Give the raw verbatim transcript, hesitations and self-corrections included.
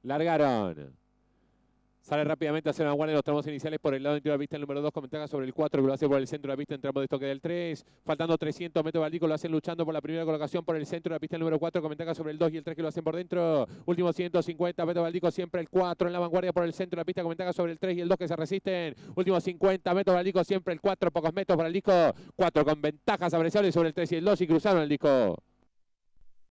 Largaron. Sale rápidamente hacia la vanguardia de los tramos iniciales por el lado interior de la pista el número dos, con ventaja sobre el cuatro, que lo hace por el centro de la pista en tramo de estoque del tres. Faltando trescientos metros, Valdico lo hacen luchando por la primera colocación por el centro de la pista el número cuatro, con ventaja sobre el dos y el tres, que lo hacen por dentro. Últimos ciento cincuenta metros, Valdico siempre el cuatro en la vanguardia por el centro de la pista, con ventaja sobre el tres y el dos, que se resisten. Últimos cincuenta metros, Valdico siempre el cuatro, pocos metros para el disco. cuatro con ventajas apreciables sobre el tres y el dos, y cruzaron el disco.